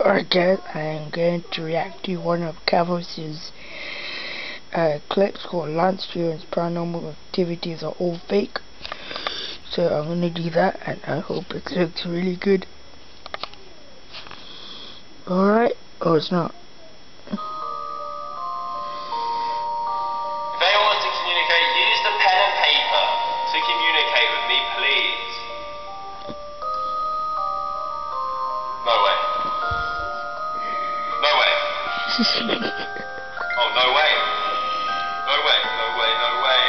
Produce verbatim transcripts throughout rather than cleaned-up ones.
Alright guys, I am going to react to one of Cavos' uh, clips called Lance Steward's Paranormal Activities Are All Fake. So I'm going to do that and I hope it looks really good. Alright, oh it's not. If anyone wants to communicate, use the pen and paper to communicate with me, please. No way. No way. Oh, no way. No way, no way, no way.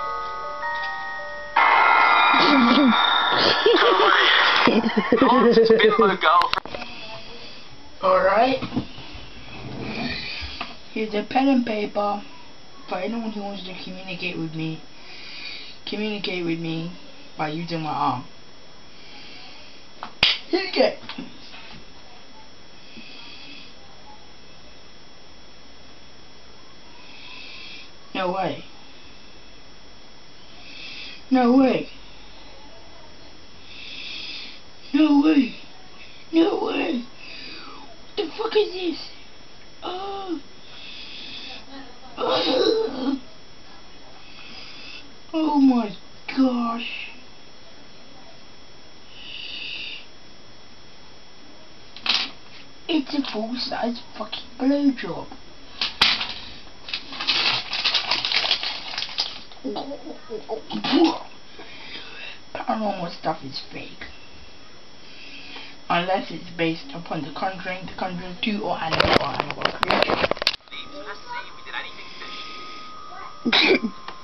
No way. It's been my girlfriend. Alright. Here's a pen and paper for anyone who wants to communicate with me. Communicate with me by using my arm. Here you go. No way. No way. No way. No way. What the fuck is this? Oh. Oh, oh my gosh. It's a full-size fucking blowjob. Paranormal stuff is fake. Unless it's based upon The Conjuring, The Conjuring two, or Annabelle, or Annabelle Creation. Let's see if we did anything fishy.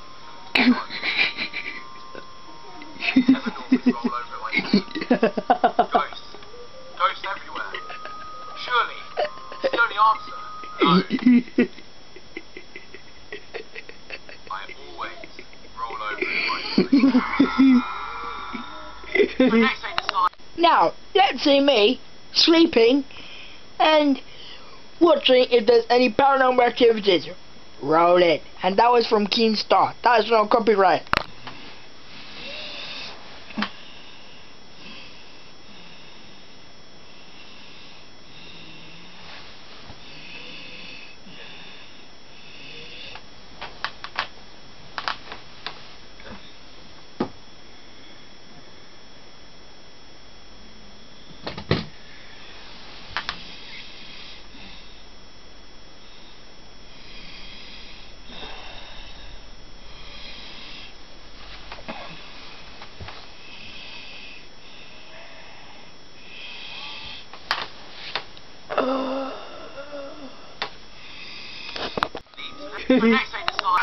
Never normally roll over at my feet. Ghosts. Ghosts everywhere. Surely, it's the only answer. No. I always roll over at my feet. The next they decide. Now, let's see me sleeping and watching if there's any paranormal activities. Roll it. And that was from Keemstar. That is no copyright. The next they decide.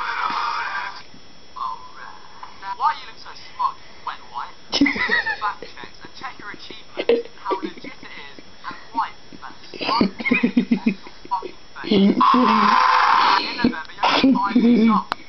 Alright. Why you look so smug, wet wife? Fact checks and check your achievements, how legit it is, and wipe that smug face off your fucking face. In November, you're going to find this up.